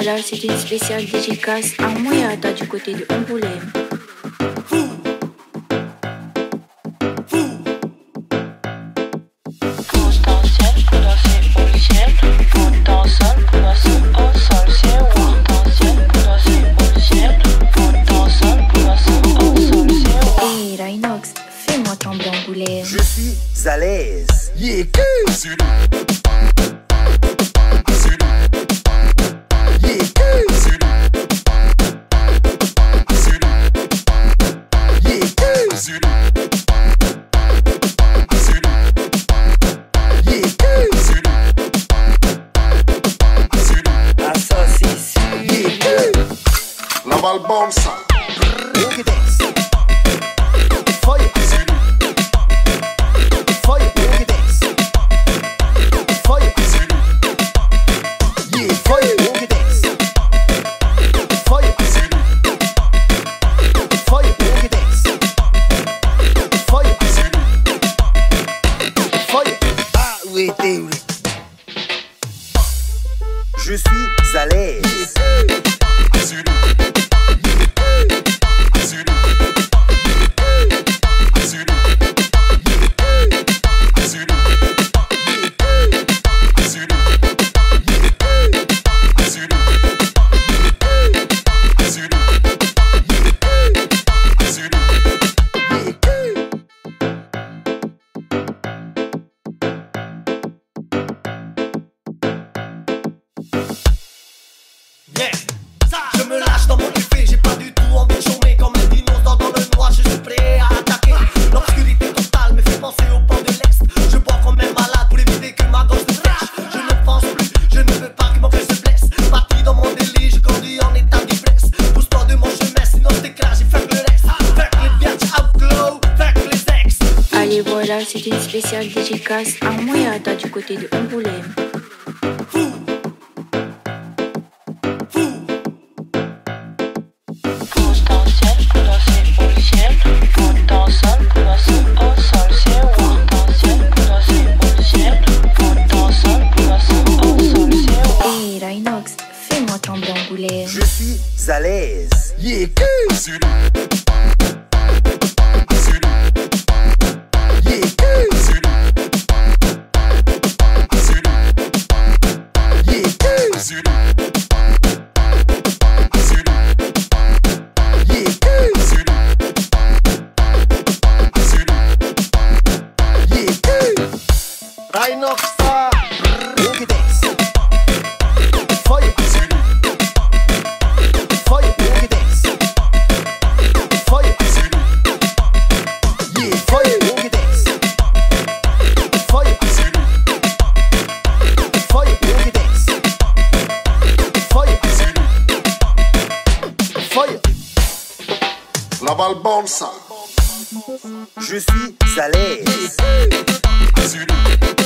voilà, c'est une spéciale dédicace à Moyata du côté de Angoulême. Je suis à l'aise. Yeah, La balle bounce. Je suis à l'aise. Je me lâche dans mon effet, j'ai pas du tout envie de chômer. Comme un dinosaure dans le noir, je suis prêt à attaquer. L'obscurité totale me fait penser au port de l'Est. Je bois comme un malade pour éviter que ma gorge se lâche. Je ne pense plus, je ne veux pas que mon cœur se blesse. Parti dans mon délit, je conduis en état d'ivresse. Pousse-toi de mon chemin, sinon je t'écrase, j'ai fait le reste. Fait les biatchs outglow, fait les ex. Allez voilà, c'est une spéciale dédicace à Moyata du côté de Angoulême. Je suis à l'aise. Yeah, Rhinoxa. La balle bounce. Je suis à l'aise.